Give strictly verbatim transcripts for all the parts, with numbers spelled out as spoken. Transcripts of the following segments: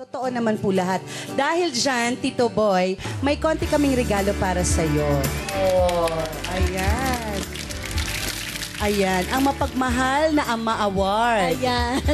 Totoo naman po lahat. Dahil dyan, Tito Boy, may konti kaming regalo para sa'yo. Oh, ayan. Ayan, ang mapagmahal na Ama Award. Ayan.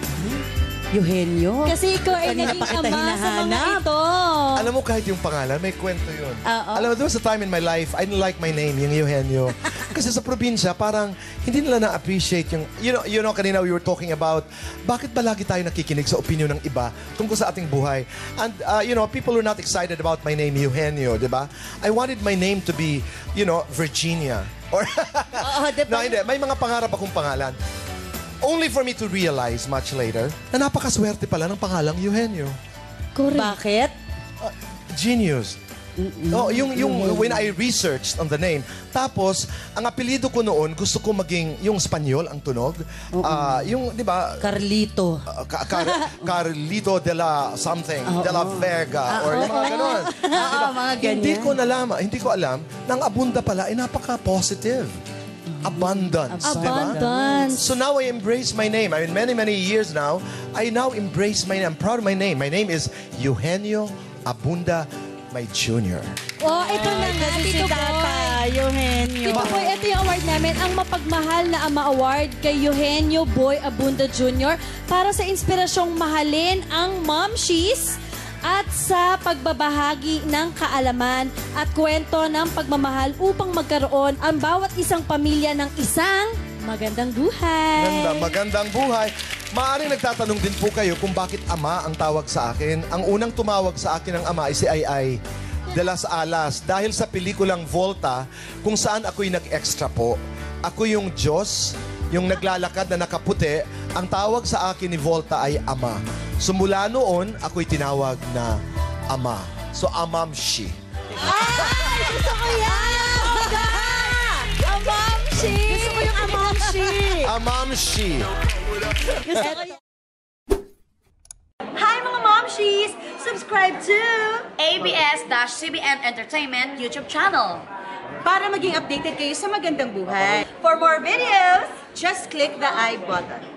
Eugenio. Kasi ikaw ay Kanina naging pa kita ama sa mga hinahanap. ito. Alam mo, kahit yung pangalan, may kwento yun. Oo. Alam mo, there was a time in my life, I didn't like my name, yung Eugenio. Kasi sa probinsya, parang hindi nila na-appreciate yung... You know, you know, kanina we were talking about, bakit ba lagi tayo nakikinig sa opinion ng iba tungkol sa ating buhay? And, uh, you know, people were not excited about my name, Eugenio, di ba? I wanted my name to be, you know, Virginia. Or... Oo, di ba? No, hindi. May mga pangarap akong pangalan. Only for me to realize much later na napakaswerte pala ng pangalang Eugenio. Correct. Bakit? Uh, genius. Oh, yung, yung when I researched on the name. Tapos, ang apelido ko noon, gusto ko maging yung Espanyol ang tunog. Ah, yung, di ba? Carlito. Uh, Ka- Car- Carlito de la something, de la Vega, or yung mga ganon. Oo, mga ganyan. Hindi ko nalaman, hindi ko alam, nang Abunda pala ay napaka-positive. Abundance, di ba? Abundance. So now I embrace my name. I mean, many, many years now, I now embrace my name. I'm proud of my name. My name is Eugenio Abunda, my junior. Oh, ito na nga, Kasi si Tito Tata, Boy. Eugenio. Tito Boy, ito yung award namin, ang mapagmahal na Ama Award kay Eugenio Boy Abunda Junior para sa inspirasyong mahalin ang momshies at sa pagbabahagi ng kaalaman at kwento ng pagmamahal upang magkaroon ang bawat isang pamilya ng isang magandang buhay. Ganda, magandang buhay. Maaring nagtatanong din po kayo kung bakit ama ang tawag sa akin. Ang unang tumawag sa akin ng ama ay si Ay Ay de las Alas. Dahil sa pelikulang Volta, kung saan ako'y nag-extra po. Ako yung Diyos, yung naglalakad na nakaputi. Ang tawag sa akin ni Volta ay Ama. So mula noon, ako'y tinawag na Ama. So Amamshi. Ay! Gusto ko yan! Amamshi! Gusto ko yung amamshi! Amamshi. Gusto ko yan. Hi mga momshies! Subscribe to A B S-C B N Entertainment YouTube channel. Para maging updated kayo sa magandang buhay. For more videos, Just click the I button.